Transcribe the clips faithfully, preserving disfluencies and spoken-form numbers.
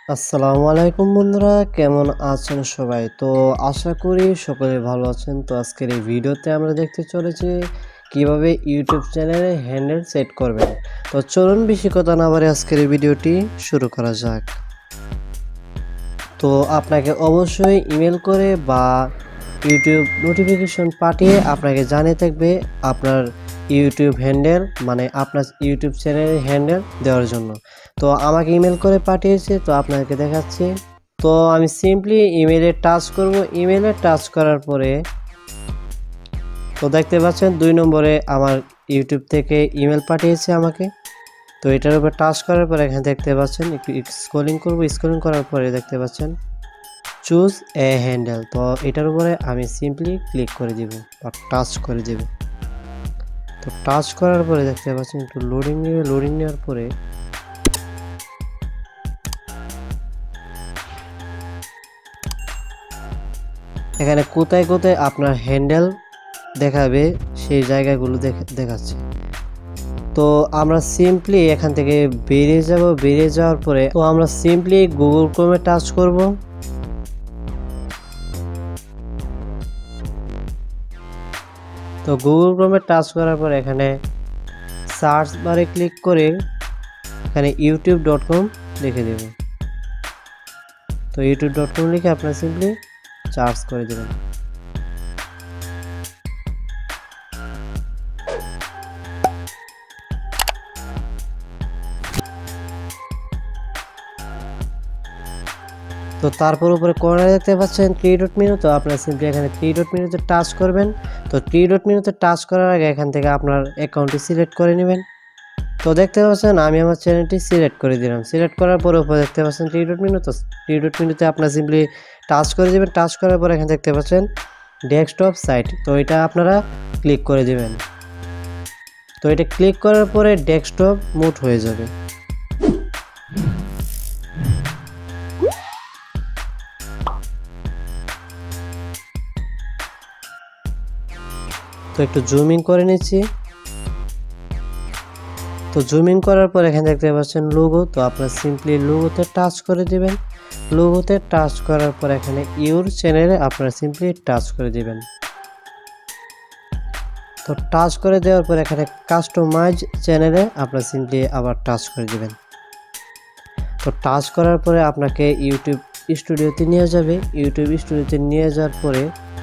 আসসালামু আলাইকুম বন্ধুরা, কেমন আছেন সবাই? তো আশা করি সকলে ভালো আছেন। তো আজকের এই ভিডিওতে আমরা দেখতে চলেছি কিভাবে ইউটিউব চ্যানেলে হ্যান্ডেল সেট করবেন। তো চলুন বেশি কথা না বাড়িয়ে আজকের এই ভিডিওটি শুরু করা যাক। তো আপনাকে অবশ্যই ইমেল করে বা ইউটিউব নোটিফিকেশন পাঠিয়ে আপনাকে জানিয়ে থাকবে আপনার ইউটিউব হ্যান্ডেল, মানে আপনার ইউটিউব চ্যানেলের হ্যান্ডেল দেওয়ার জন্য। তো আমাকে ইমেল করে পাঠিয়েছে, তো আপনাকে দেখাচ্ছি। তো আমি সিম্পলি ইমেলে টাচ করব। ইমেলে টাচ করার পরে তো দেখতে পাচ্ছেন দুই নম্বরে আমার ইউটিউব থেকে ইমেল পাঠিয়েছে আমাকে। তো এটার উপর টাচ করার পরে এখানে দেখতে পাচ্ছেন একটু স্ক্রলিং করব। স্ক্রলিং করার পরে দেখতে পাচ্ছেন চুজ এ হ্যান্ডেল। তো এটার উপরে আমি সিম্পলি ক্লিক করে দিব বা টাচ করে দিব। তো টাচ করার পরে দেখতে পাচ্ছেন একটু লোডিং নেবে। লোডিং নেওয়ার পরে এখানে কোথায় কোথায় আপনার হ্যান্ডেল দেখাবে সেই জায়গাগুলো দেখাচ্ছে। তো আমরা সিম্পলি এখান থেকে বেরিয়ে যাব। বেরিয়ে যাওয়ার পরে তো আমরা সিম্পলি গুগল ক্রোমে টাচ করব। তো গুগল ক্রোমে টাচ করার পর এখানে সার্চ বারে ক্লিক করে এখানে ইউটিউব ডট কম লিখে দেব। তো ইউটিউব ডট কম লিখে আপনারা সিম্পলি সার্চ করে দেবেন। তো তারপর উপরে কর্নারে দেখতে পাচ্ছেন থ্রি ডট মেনু। তো আপনারা সিম্পলি এখানে থ্রি ডট মেনুতে টাচ করবেন। তো থ্রি ডট মেনুতে টাচ করার আগে এখান থেকে আপনার অ্যাকাউন্টটি সিলেক্ট করে নেবেন। তো দেখতে পাচ্ছেন আমি আমার চ্যানেলটি সিলেক্ট করে দিলাম। সিলেক্ট করার পরে উপরে দেখতে পাচ্ছেন থ্রি ডট মেনু। তো থ্রি ডট মেনুতে আপনারা সিম্পলি টাচ করে দেবেন। টাচ করার পর এখানে দেখতে পাচ্ছেন ডেস্কটপ সাইট। তো এটা আপনারা ক্লিক করে দেবেন। তো এটা ক্লিক করার পরে ডেস্কটপ মুড হয়ে যাবে। তো একটু জুম ইন করে নিচ্ছি। তো জুম ইন করার পর এখানে দেখতে পাচ্ছেন লোগো। তো আপনারা সিম্পলি লোগোতে টাচ করে দিবেন। লোগোতে টাচ করার পর এখানে ইউর চ্যানেলে আপনারা সিম্পলি টাচ করে দিবেন। তো টাচ করে দেওয়ার পর এখানে কাস্টমাইজ চ্যানেলে আপনারা সিম্পলি আবার টাচ করে দিবেন। তো টাচ করার পরে আপনাকে ইউটিউব স্টুডিওতে নিয়ে যাবে। ইউটিউব স্টুডিওতে নিয়ে যাওয়ার পরে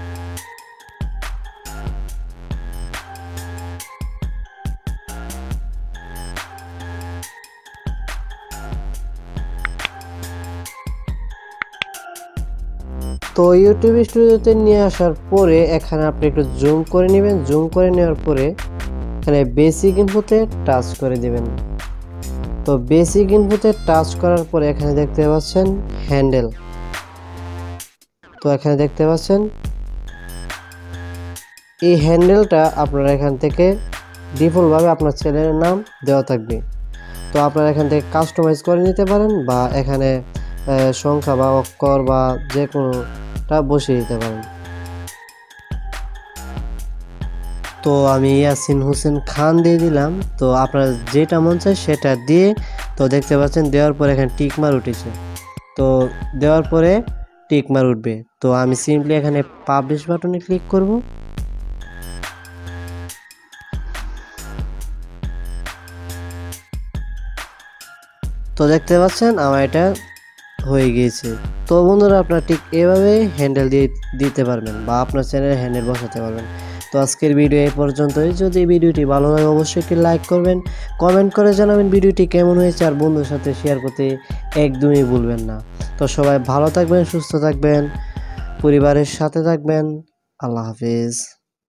তো ইউটিউব স্টুডিওতে নিয়ে আসার পরে এখানে আপনি একটু জুম করে নেবেন। জুম করে নেওয়ার পরে এখানে বেসিক ইনফোতে টাচ করে দিবেন। তো বেসিক ইনফোতে টাচ করার পরে এখানে দেখতে পাচ্ছেন হ্যান্ডেল। তো এখানে দেখতে পাচ্ছেন এই হ্যান্ডেলটা আপনারা এখান থেকে ডিফল্টভাবে আপনার চ্যানেলের নাম দেওয়া থাকবে। তো আপনারা এখান থেকে কাস্টমাইজ করে নিতে পারেন বা এখানে সংখ্যা বা অক্ষর বা যে কোনোটা বসিয়ে দিতে পারেন। তো আমি ইয়াসিন হোসেন খান দিয়ে দিলাম। তো আপনার যেটা মন চায় সেটা দিয়ে তো দেখতে পাচ্ছেন দেওয়ার পরে এখানে টিকমার উঠেছে। তো দেওয়ার পরে টিকমার উঠবে। তো আমি সিম্পলি এখানে পাবলিশ বাটনে ক্লিক করব। তো দেখতে পাচ্ছেন আমার এটা হয়ে গিয়েছে। তো বন্ধুরা আপনারা ঠিক এভাবে হ্যান্ডেল দিয়ে দিতে পারবেন বা আপনার চ্যানেলে হ্যান্ডেল বসাতে পারবেন। তো আজকের ভিডিও এই পর্যন্তই। যদি ভিডিওটি ভালো লাগে অবশ্যই একটি লাইক করবেন, কমেন্ট করে জানাবেন ভিডিওটি কেমন হয়েছে, আর বন্ধুর সাথে শেয়ার করতে একদমই ভুলবেন না। তো সবাই ভালো থাকবেন, সুস্থ থাকবেন, পরিবারের সাথে থাকবেন। আল্লাহ হাফিজ।